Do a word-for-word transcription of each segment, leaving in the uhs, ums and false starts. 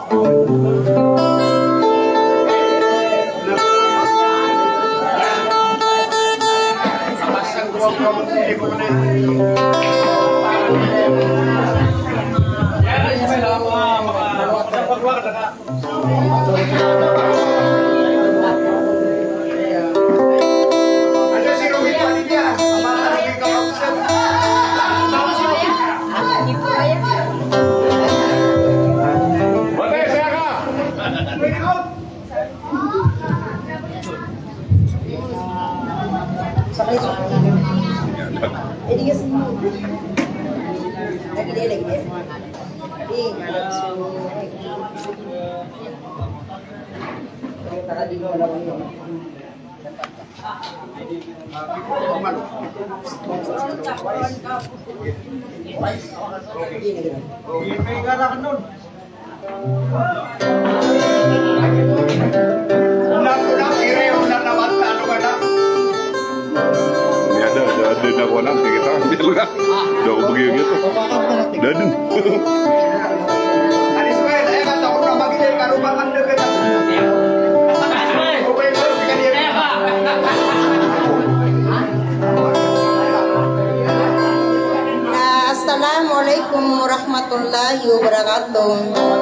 Assalamualaikum warahmatullahi wabarakatuh.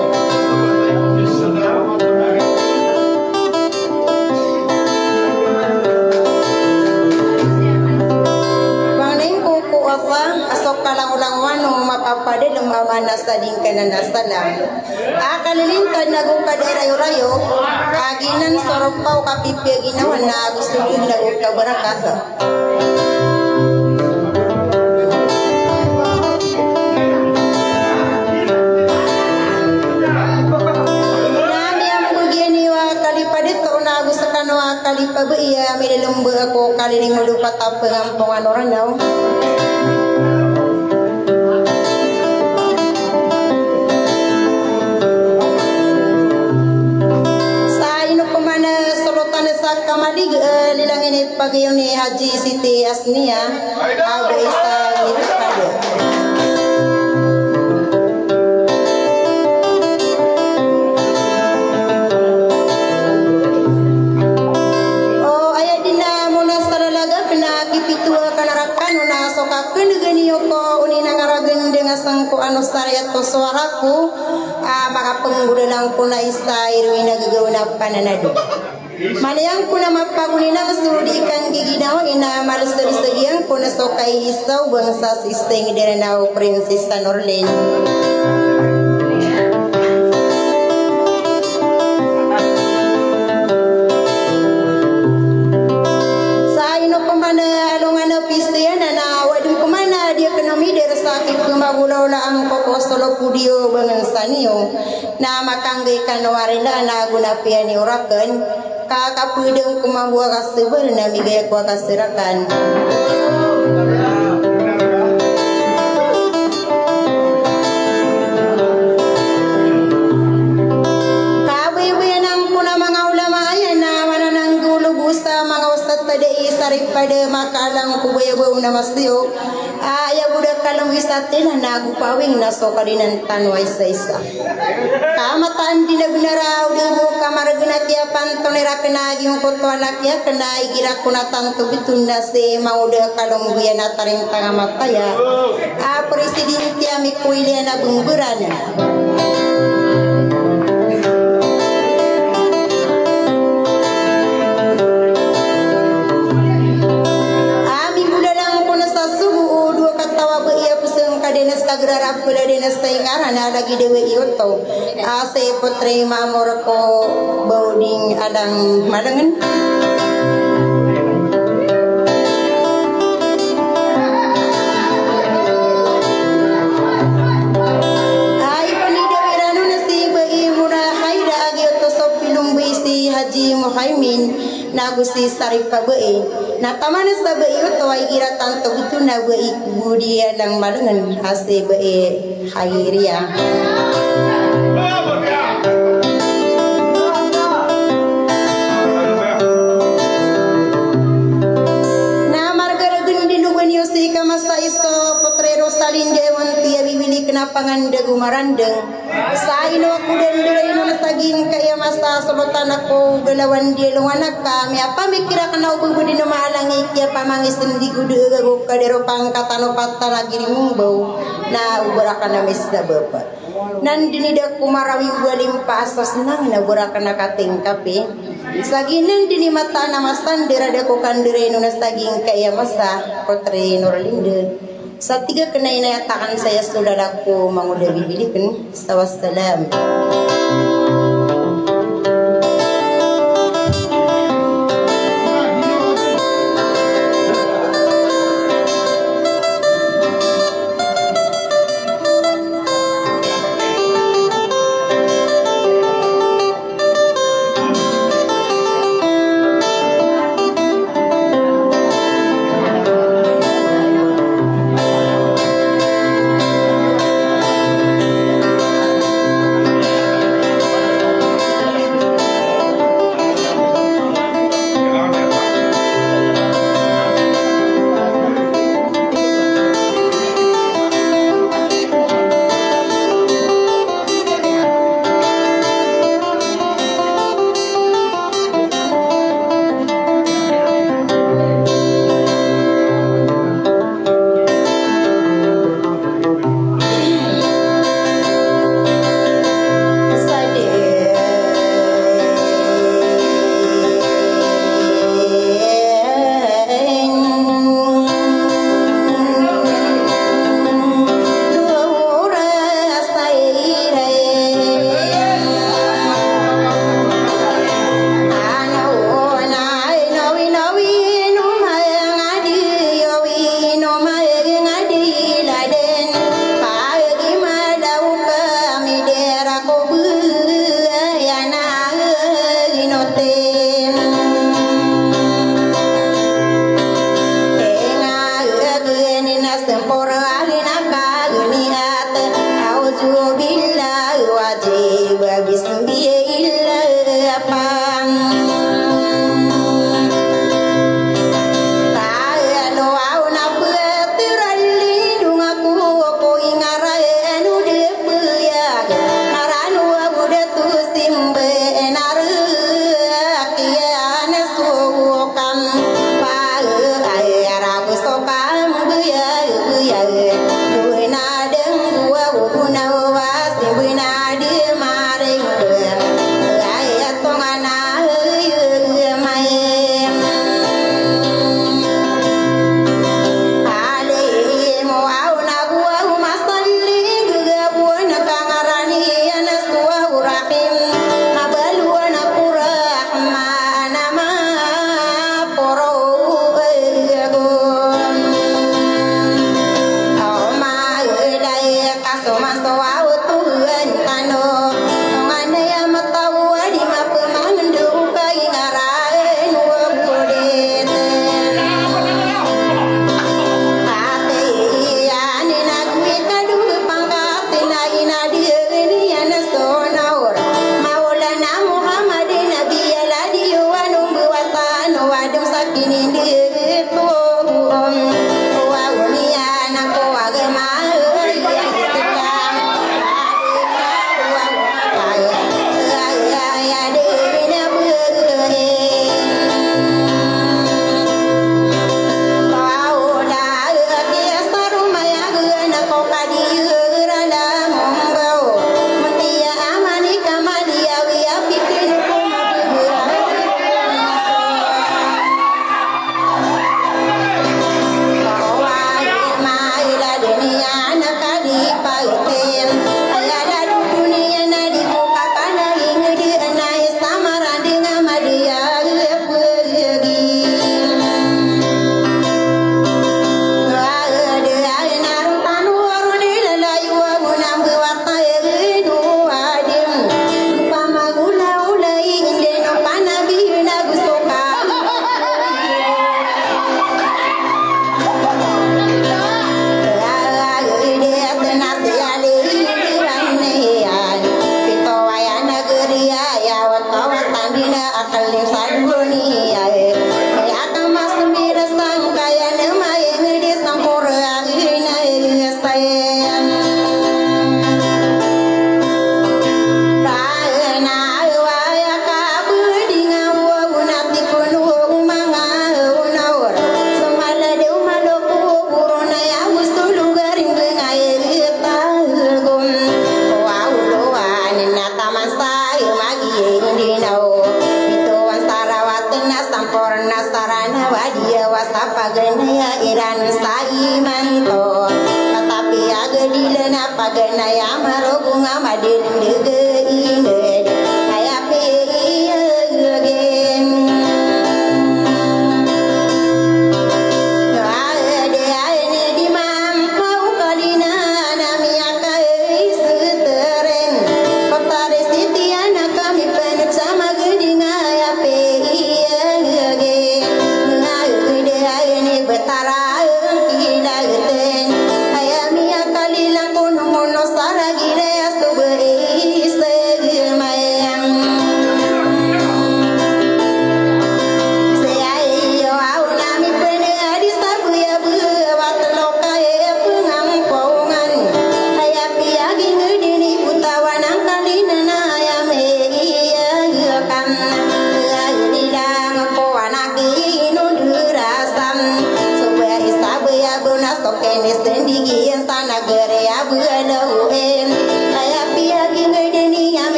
Asok kalang ulang wano mapapade lumamana sa dingkanan na salam. Akalilintan na kung kaderayo-rayo, aginan soropaw kapipya ginawa na gusto yun na kung kabarakata. Kalipa ba iya may lumba ako kaliling lupat apa ngampungan orang daw. Sa ino pa man sulutan sa kamalig uh, lilangin it pagayon ni Haji Siti Asnia ago isa nitpado. Sangko ano sarya to suaraku ah maka penggulang ko na isa irwi na gagawin na pananado manayang ko na mapaguni na masudi kan giginaw ina malas dari sagiyang ko na so kay isaw bangsa sisteng dere na prinsesa Norlin sa ino pamana alungan na pistiyan na wadu kumana dia ekonomi dere sakit magulaw la ang kokostolo pudio bangan sanio na makangge kanwarila na gunapian ni urakan kakapudeng kumabua kasubel na migay ko kasirakan kawiwi nang puna mga ulama ayan na mananang gulubus sa mga ustad pada isarip pada makalang kubayabaw na masyo ayaw budak kalong isatin na nagupawing na so kalinan tanway sa isa. Kamataan di na binaraw di mo kamaragna kya pantonera pinaging kutwala kya kena igira kuna tanto bitunda si mauda kalong buya na taring tangamataya. A presidente amikuili na bungburan. Sagrara pula dinas taingara na lagi dewe ioto ase putri mamor ko bauding adang malangan ay panidewe ranu nasi bai murah haida agi oto sopilung bisi Haji Muhaimin na gusti sarif bai na tamana sa bai ito ay gira tanto ito na bai budia lang malangan hase bai hayriya na margaragun dinugan yo si kamasa iso potrero salin dewan tiya bibili kena pangandagu marandeng sa ino aku dan dere ino taging kaya masa solotan aku gelawan dia luanak kami apa mikira kana ubud di malangi kia pamangis di gude gago kadero pangkatan opatan lagi di mumbau na ubarakan mesda bapak nan dini dak kumarawi balimpa asa senang na ubarakan kating kape saginan dini mata nama standera dak kandere ino taging kaya masa potre Nurlinde. Satiga kena inayatakan saya saudaraku mangudah bibilikan. Wassalam. Naranu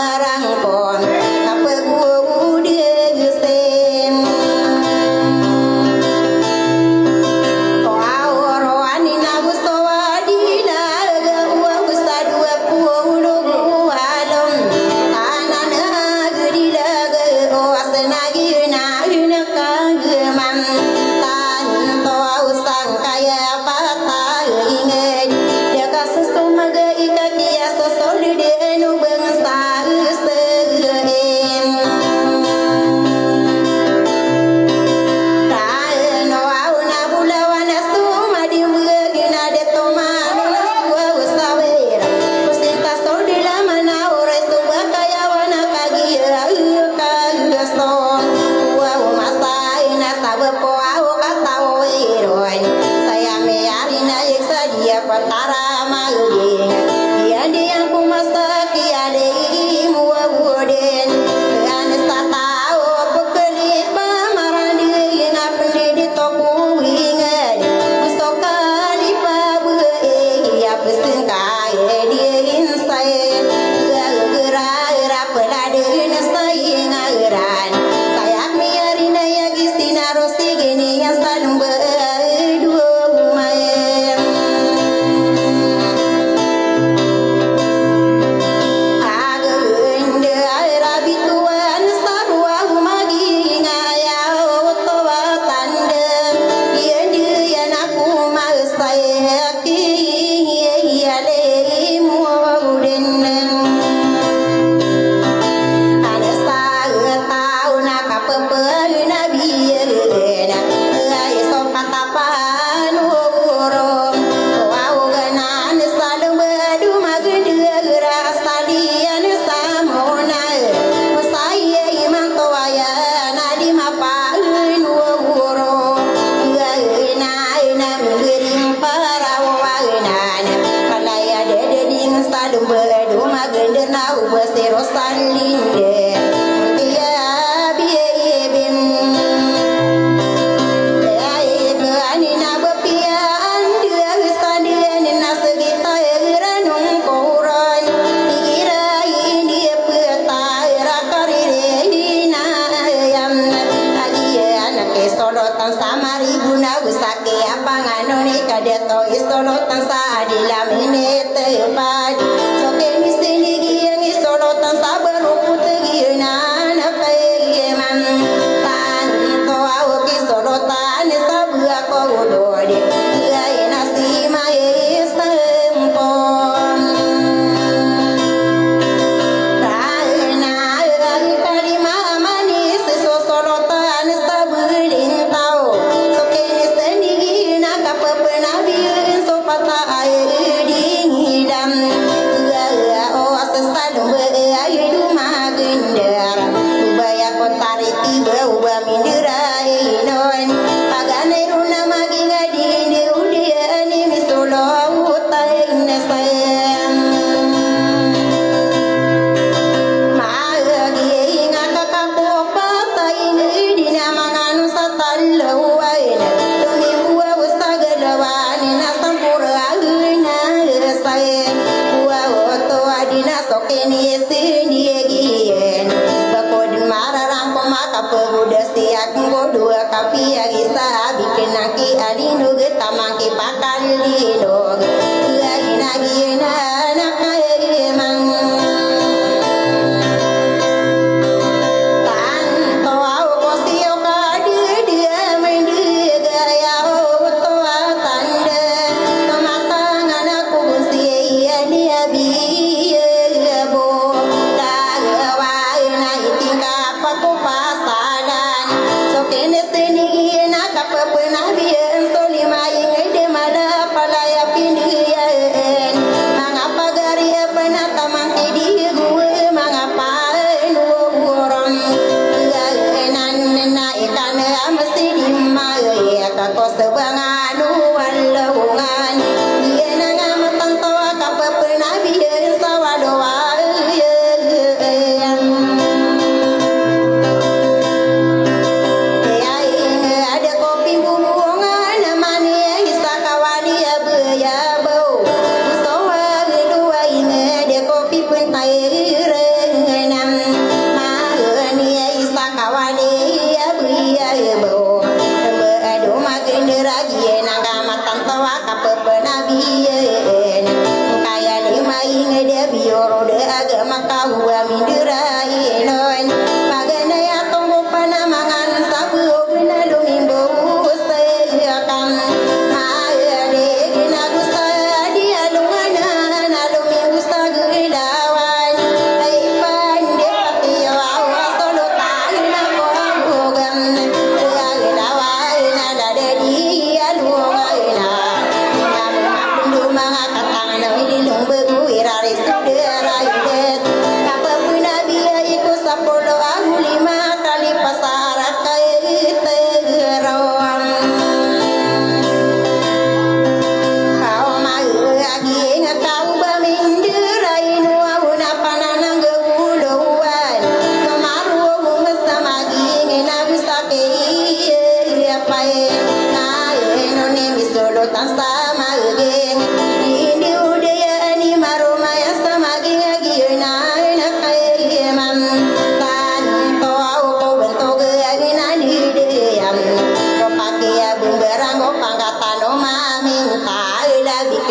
marangkon apa gua dia sen to awro ani na gusto adila gua gusta dua puluh alom tanana gudila go asenagi na ina kageman tan to usang kaya pata inget dia kasus tumaga ikakia sosol de nu bangsa seen raeno auna bulawana suma di mugina de tomano nasua usawera kusita sol de la mana ore suba kaya wana kagia kageso wa masai na sabepo au katao eroin saya me arina yeksa dia patara maging dia dia ku masaki ade mua buden dan satao pekelit pamarandi na pendidi toku ingat musokali pabu ya pesengkai dia insai gerak pelade insai ngaran saya me arina yagisina rosi gini yang salung berdua main Mangapa gari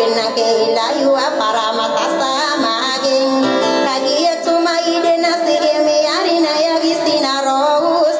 na ke layu para mata sama geng lagi ya cuma ide nasi me ari na ya gisina rohus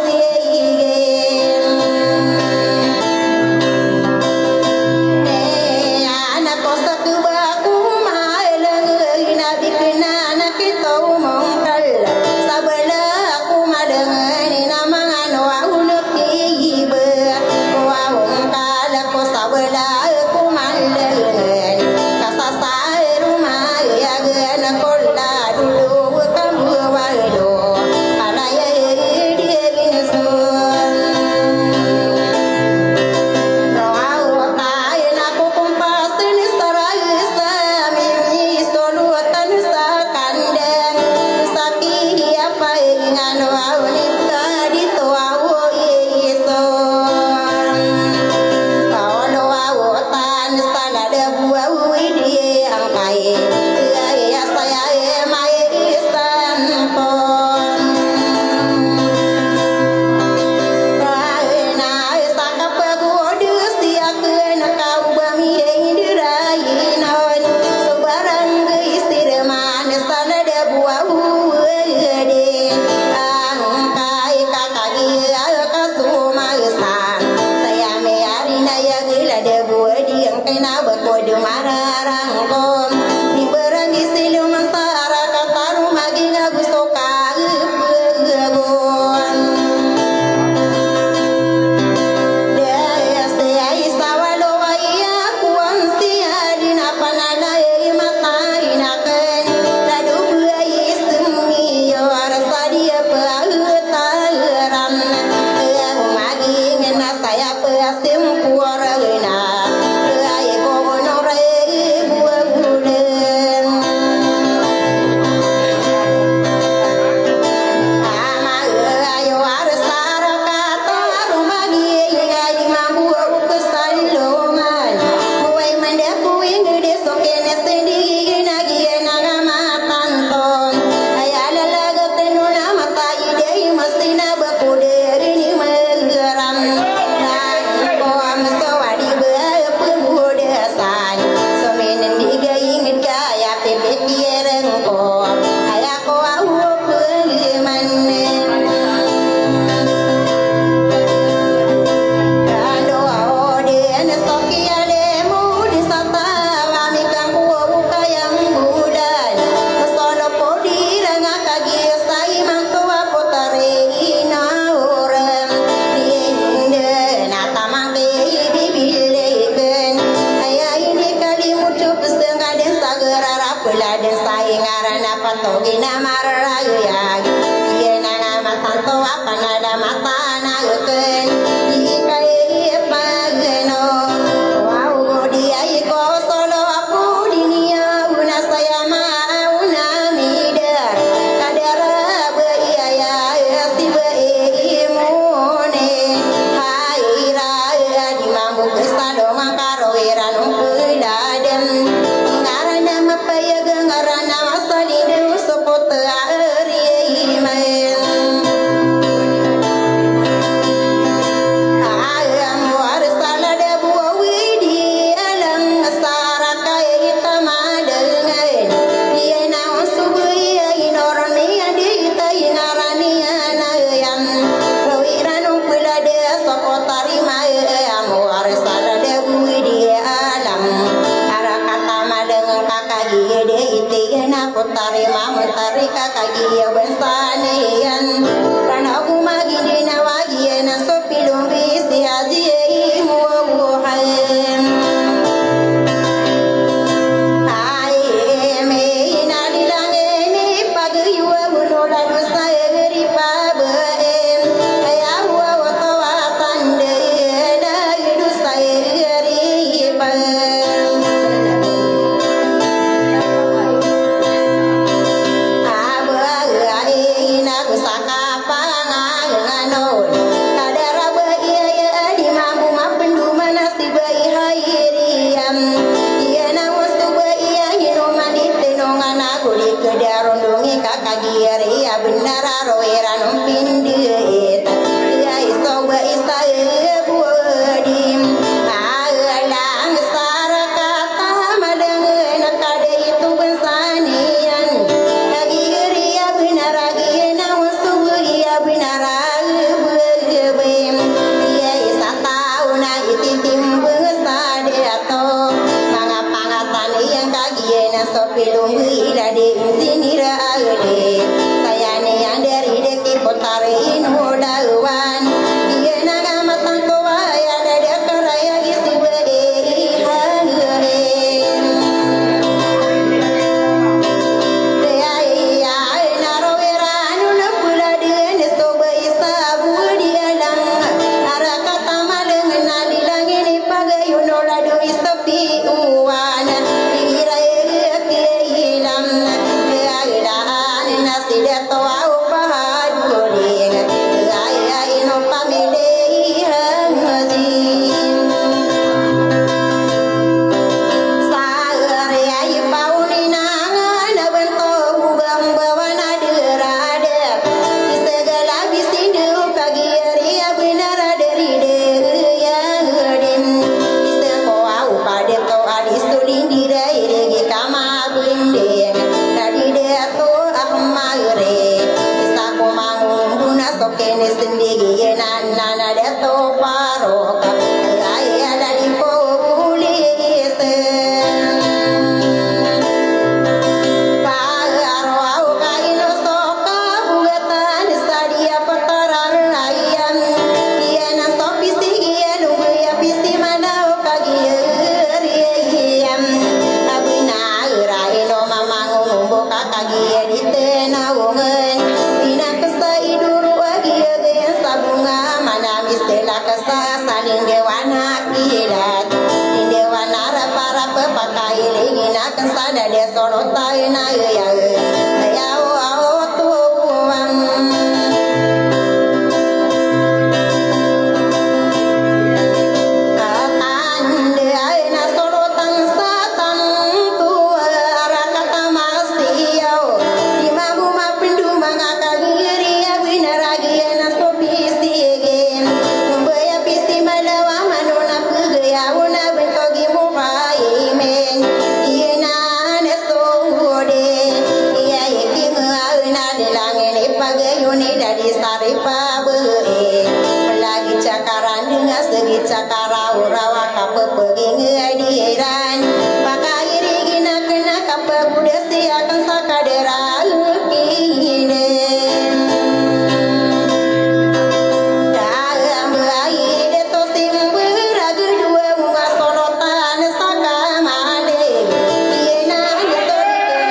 ini sendiri nana de to paro kaya dari populis paro au kaino soka buatan sadia pataran ayam iana sopi sigia nunggu ya pisi mana kagieriam abina iraino mamangu numbo kakagia di tena wongen dina kesai duru agia gen sabunga mana mistela kesa saling dewana kilat di dewana para pepakai lingina kesada de sorotai na ya ya o tuam cakara urawa kape pergi ngadiran pakai rigina kena kape budesi akan sakadera kine dalam bayi de to sing beragu dua muka sorotan sakamade ina de to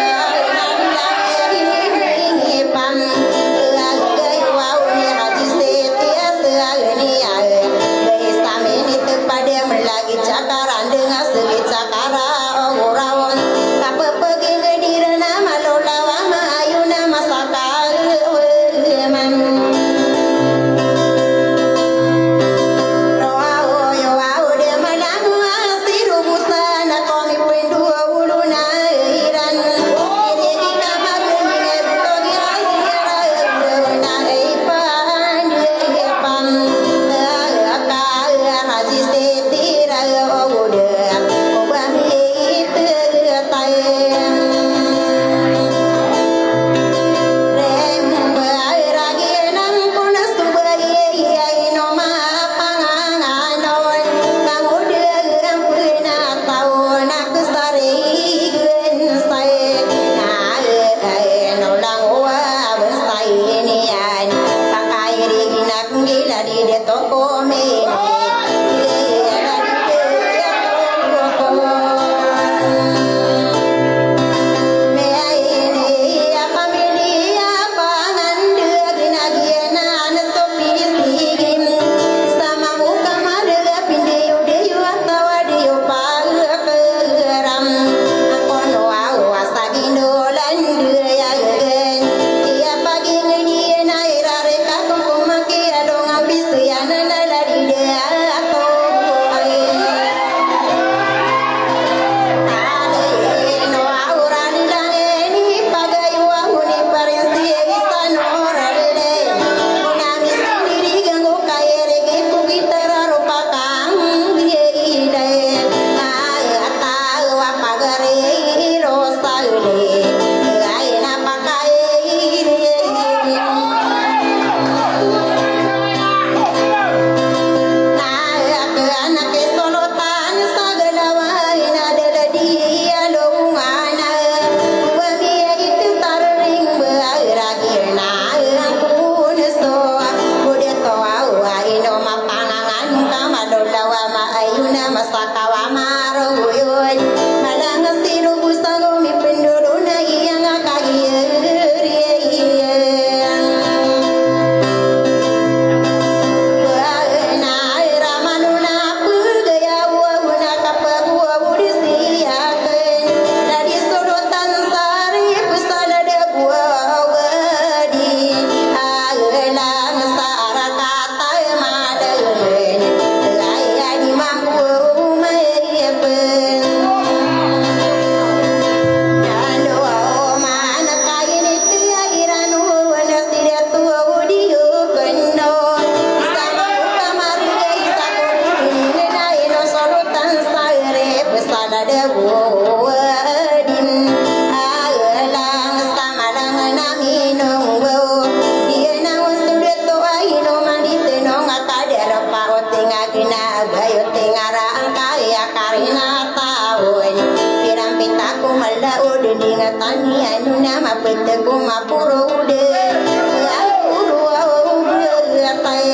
ini pam lagai wau ni haji setia seagni ae pada melagi cakaran dengan segi cakara orang apa pergi ke dirana malola wama ayuna masakal weman roa yo au de malamu asiru busana komi pendu uluna iran ide kita magune togi asira na ipan ipan haji setira ogude obami tertai remba ragi nang kuna subai ino ma panganon kamude ampuna tauna kusare gen sai na no lang wa besai nian pakai rigina gila di de toko me Yeah. tani anu nama peteku mapuro ude apuro bertai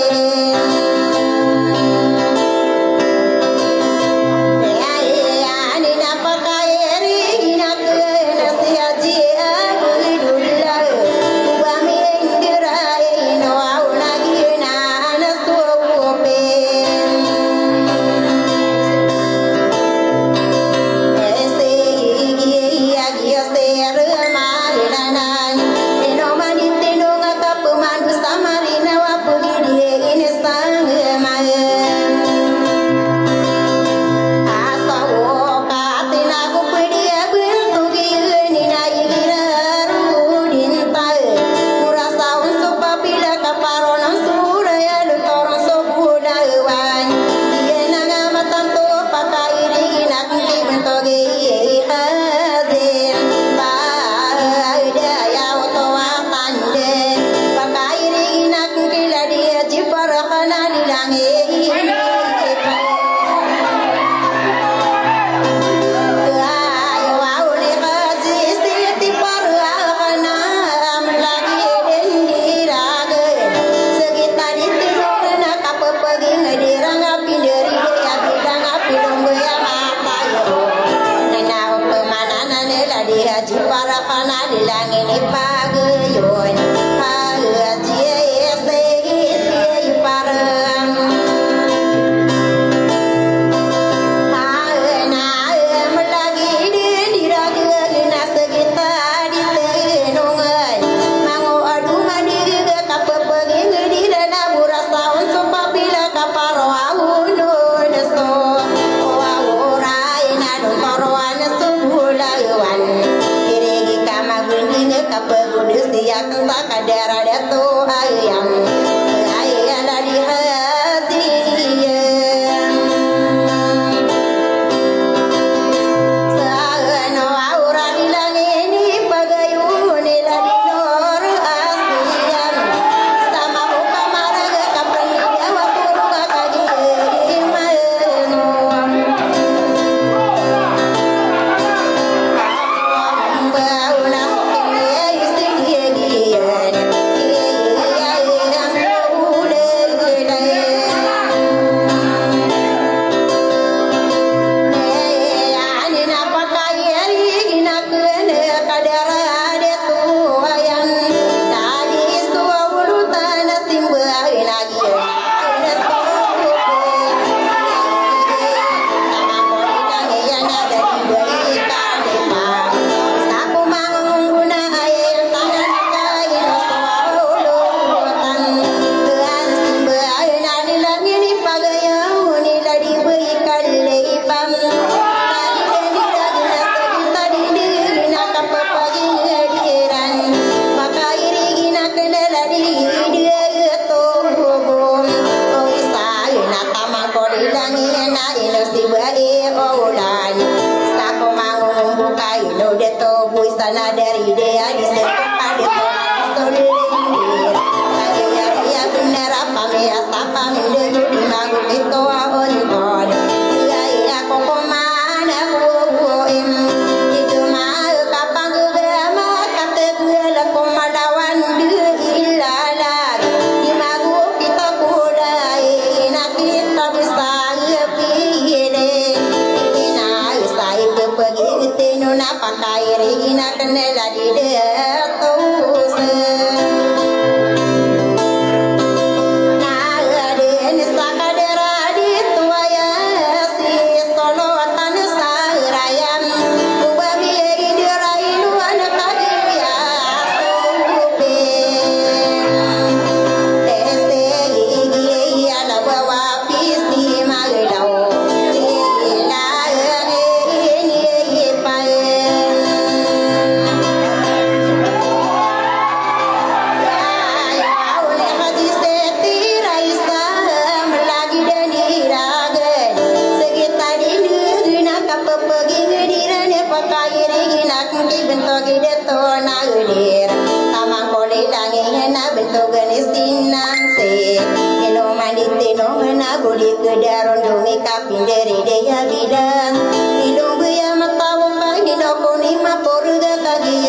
Hidung buaya mata wong pagi doko ni ma poruga kagi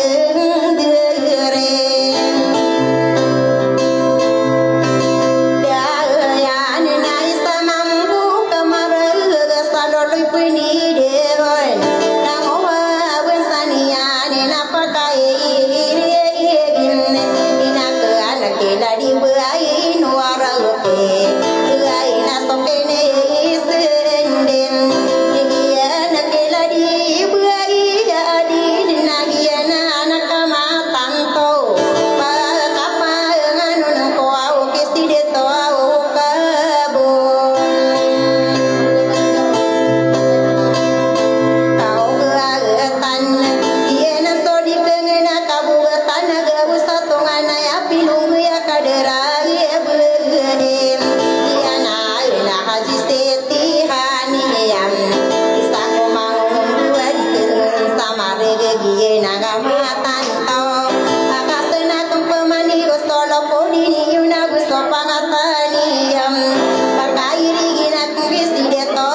di buai nuara uke buai nasokene isenden dia nakela di buai adi dinagiana nakama tanto pa kapa nganu nko au keside to au kabo au gatan iena sodi pengena kabu tanaga usatongana ya pilung ya kadera ya beledem iana ina haji seti hani yam isako mangum dua dikeun samare giena gamatan to akasena tumpamani gosolo podini yuna gusopangatani yam pakairi gina keside to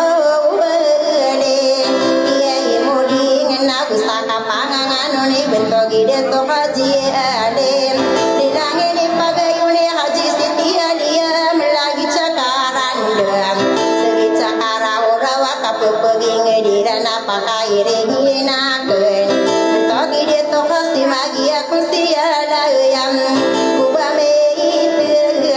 ubede iya imudi ngena gusaka pangangan ni bento gide to haji ade dilangeni pagayune haji siti alia melagi cakaran dem segi cakara urawa kapepegi ngedirana pakairi gina ken bento gide to hasi magia kusiala yam kubame itu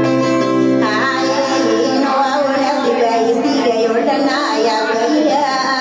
Yeah.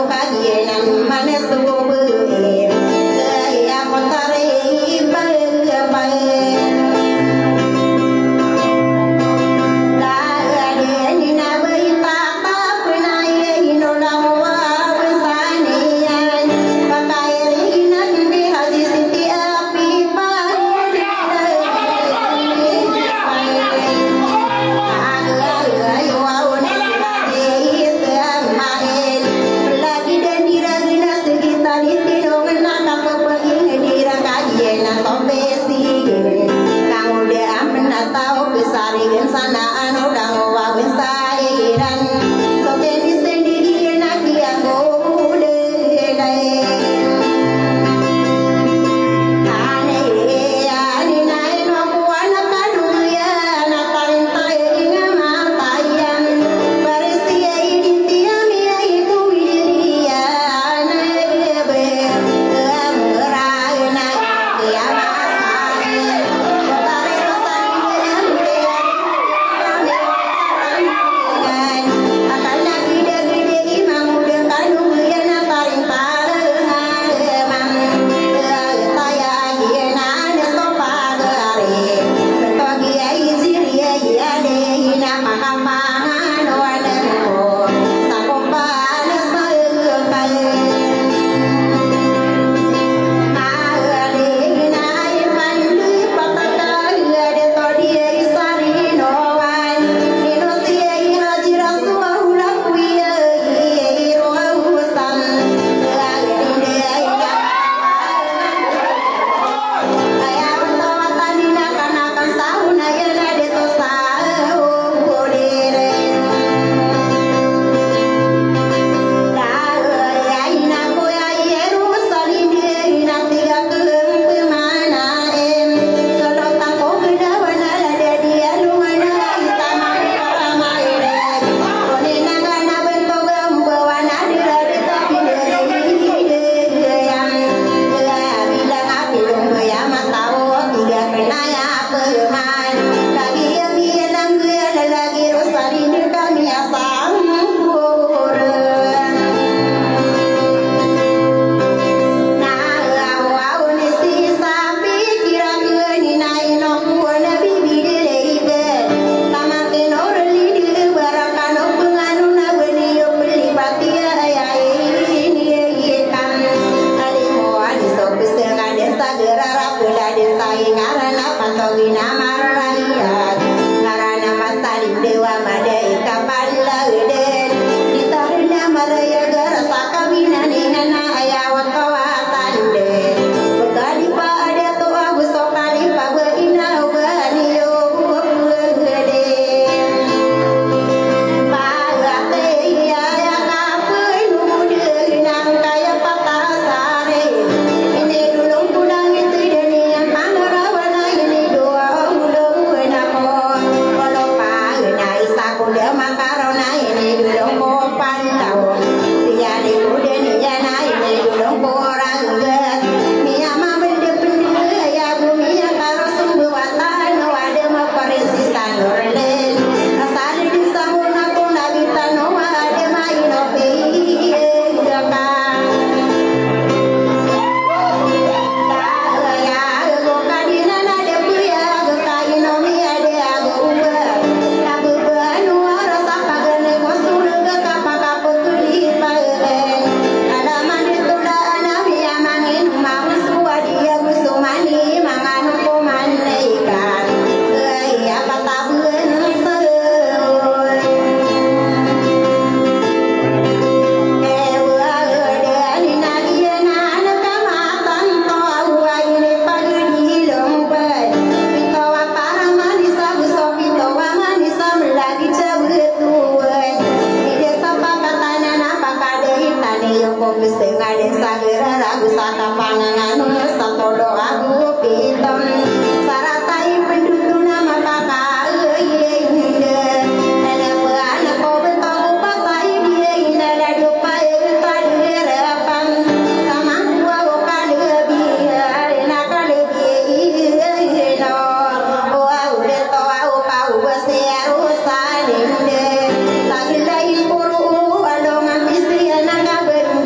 Lagi lain puru, adongan isi anak bermu.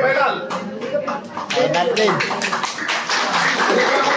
Final din.